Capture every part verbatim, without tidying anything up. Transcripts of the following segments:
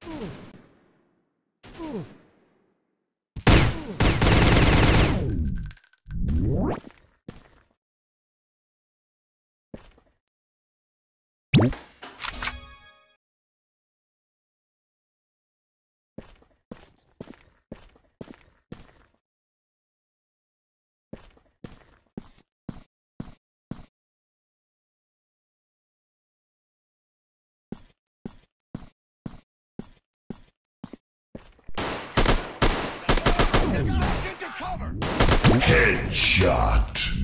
Headshot.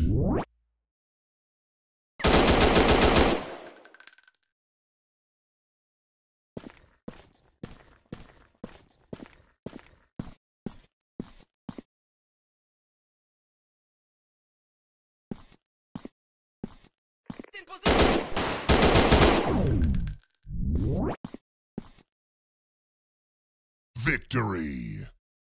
Victory.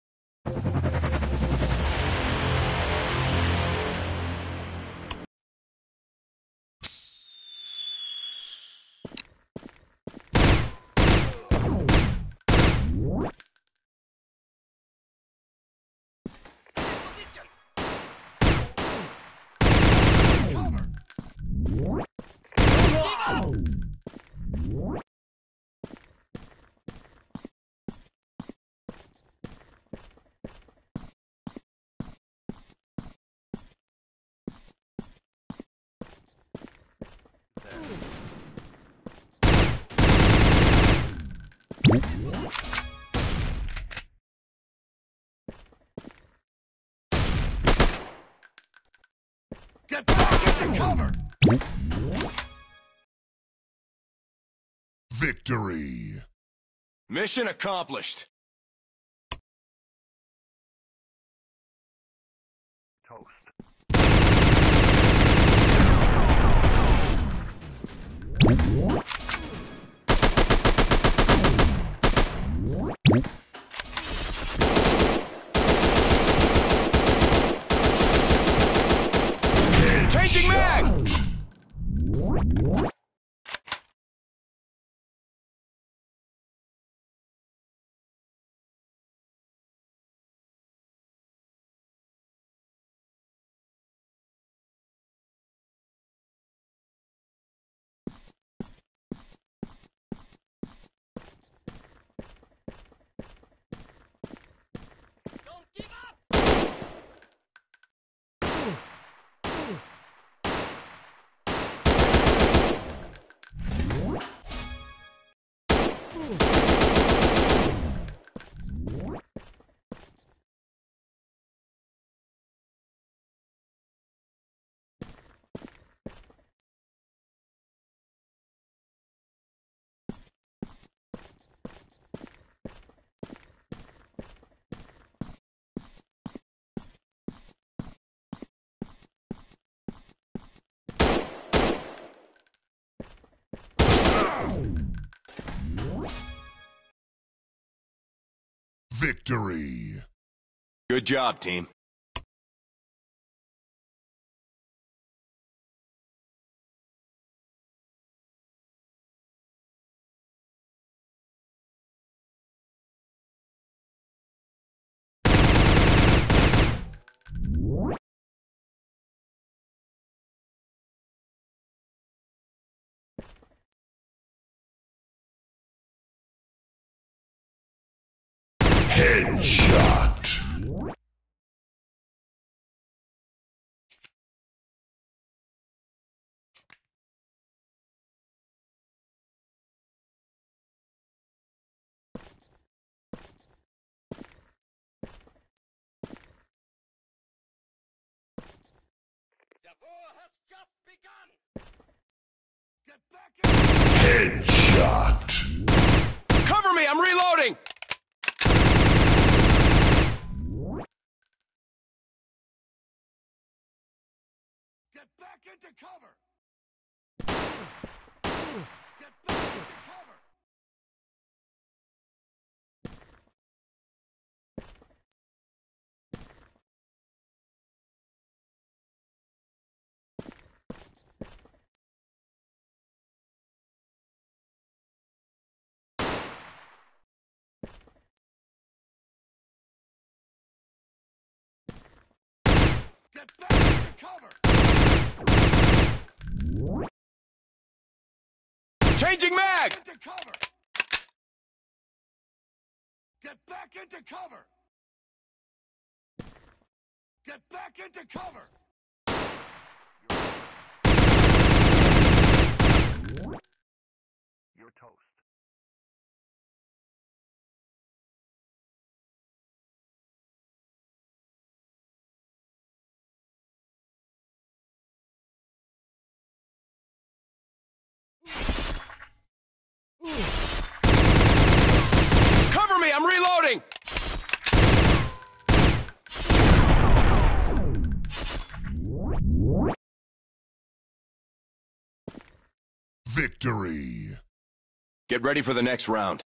Get back into cover! Victory! Mission accomplished. Changing mag! Victory! Good job, team. Headshot! The war has just begun! Get back in! Headshot! Cover me, I'm reloading! Get back into cover! Get back into cover! Get back into cover! Changing mag! Into cover! Get back into cover! Get back into cover! You're toast. Cover me, I'm reloading! Victory! Get ready for the next round.